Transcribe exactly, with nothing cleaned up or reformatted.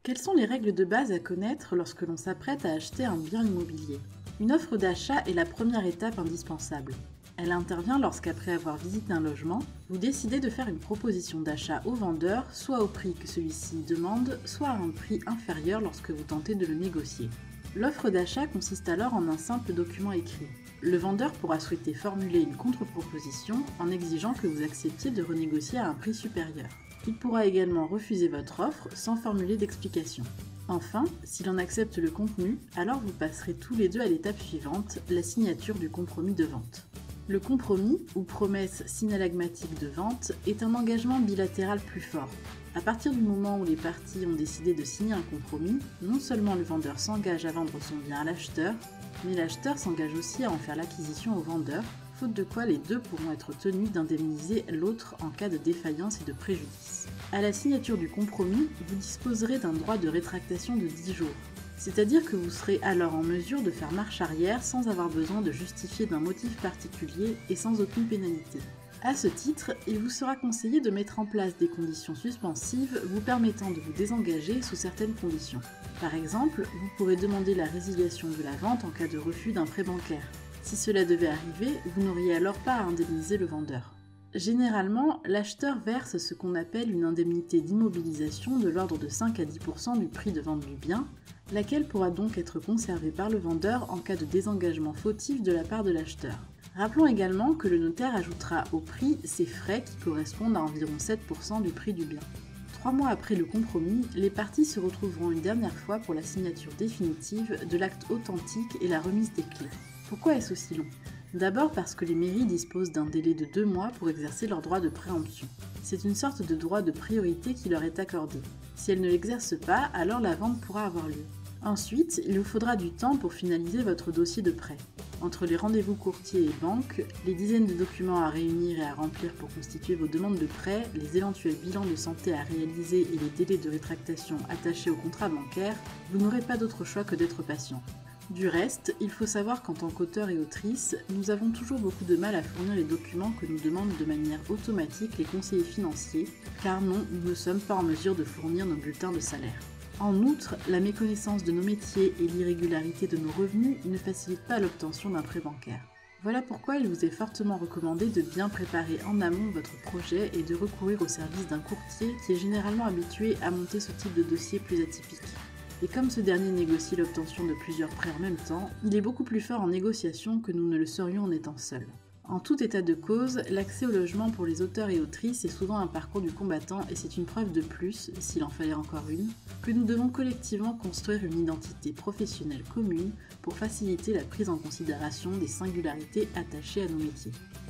Quelles sont les règles de base à connaître lorsque l'on s'apprête à acheter un bien immobilier? Une offre d'achat est la première étape indispensable. Elle intervient lorsqu'après avoir visité un logement, vous décidez de faire une proposition d'achat au vendeur, soit au prix que celui-ci demande, soit à un prix inférieur lorsque vous tentez de le négocier. L'offre d'achat consiste alors en un simple document écrit. Le vendeur pourra souhaiter formuler une contre-proposition en exigeant que vous acceptiez de renégocier à un prix supérieur. Il pourra également refuser votre offre sans formuler d'explication. Enfin, s'il en accepte le contenu, alors vous passerez tous les deux à l'étape suivante, la signature du compromis de vente. Le compromis, ou promesse synallagmatique de vente, est un engagement bilatéral plus fort. À partir du moment où les parties ont décidé de signer un compromis, non seulement le vendeur s'engage à vendre son bien à l'acheteur, mais l'acheteur s'engage aussi à en faire l'acquisition au vendeur, faute de quoi les deux pourront être tenus d'indemniser l'autre en cas de défaillance et de préjudice. À la signature du compromis, vous disposerez d'un droit de rétractation de dix jours. C'est-à-dire que vous serez alors en mesure de faire marche arrière sans avoir besoin de justifier d'un motif particulier et sans aucune pénalité. À ce titre, il vous sera conseillé de mettre en place des conditions suspensives vous permettant de vous désengager sous certaines conditions. Par exemple, vous pourrez demander la résiliation de la vente en cas de refus d'un prêt bancaire. Si cela devait arriver, vous n'auriez alors pas à indemniser le vendeur. Généralement, l'acheteur verse ce qu'on appelle une indemnité d'immobilisation de l'ordre de cinq à dix pour cent du prix de vente du bien, laquelle pourra donc être conservée par le vendeur en cas de désengagement fautif de la part de l'acheteur. Rappelons également que le notaire ajoutera au prix ses frais qui correspondent à environ sept pour cent du prix du bien. Trois mois après le compromis, les parties se retrouveront une dernière fois pour la signature définitive de l'acte authentique et la remise des clés. Pourquoi est-ce aussi long ? D'abord parce que les mairies disposent d'un délai de deux mois pour exercer leur droit de préemption. C'est une sorte de droit de priorité qui leur est accordé. Si elles ne l'exercent pas, alors la vente pourra avoir lieu. Ensuite, il vous faudra du temps pour finaliser votre dossier de prêt. Entre les rendez-vous courtiers et banques, les dizaines de documents à réunir et à remplir pour constituer vos demandes de prêt, les éventuels bilans de santé à réaliser et les délais de rétractation attachés au contrat bancaire, vous n'aurez pas d'autre choix que d'être patient. Du reste, il faut savoir qu'en tant qu'auteur et autrice, nous avons toujours beaucoup de mal à fournir les documents que nous demandent de manière automatique les conseillers financiers, car non, nous ne sommes pas en mesure de fournir nos bulletins de salaire. En outre, la méconnaissance de nos métiers et l'irrégularité de nos revenus ne facilitent pas l'obtention d'un prêt bancaire. Voilà pourquoi il vous est fortement recommandé de bien préparer en amont votre projet et de recourir au service d'un courtier qui est généralement habitué à monter ce type de dossier plus atypique. Et comme ce dernier négocie l'obtention de plusieurs prêts en même temps, il est beaucoup plus fort en négociation que nous ne le serions en étant seuls. En tout état de cause, l'accès au logement pour les auteurs et autrices est souvent un parcours du combattant et c'est une preuve de plus, s'il en fallait encore une, que nous devons collectivement construire une identité professionnelle commune pour faciliter la prise en considération des singularités attachées à nos métiers.